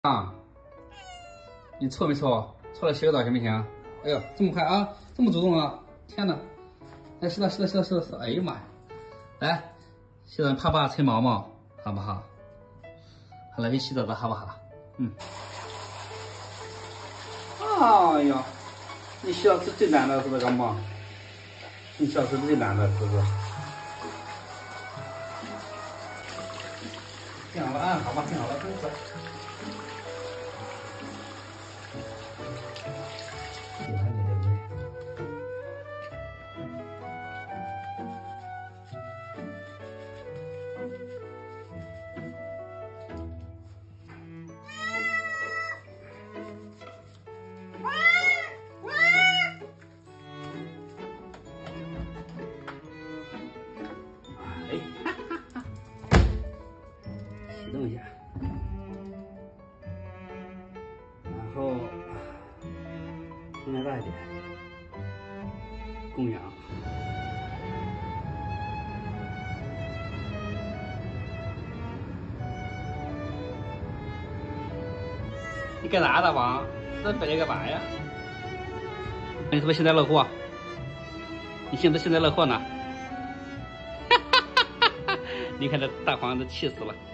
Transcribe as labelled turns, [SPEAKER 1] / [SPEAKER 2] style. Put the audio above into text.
[SPEAKER 1] 啊，你错没错？错了洗个澡行不行？哎呦，这么快啊，这么主动啊！天哪！来，是的，是的，是的，是的，是的！哎呀妈呀！来，现在怕不怕吹毛毛？好不好？好了，去洗澡了，好不好？嗯。哎呀，你洗澡是最难的，是不是，干妈？你洗澡是最难的，是不是？听好了啊，好吧，听好了，真是。喜欢你对不对？哎，启动一下，然后空间大一点，供氧。你干啥大王？这摆这干嘛呀？你是不是幸灾乐祸？你幸灾乐祸呢？你看这大黄都气死了。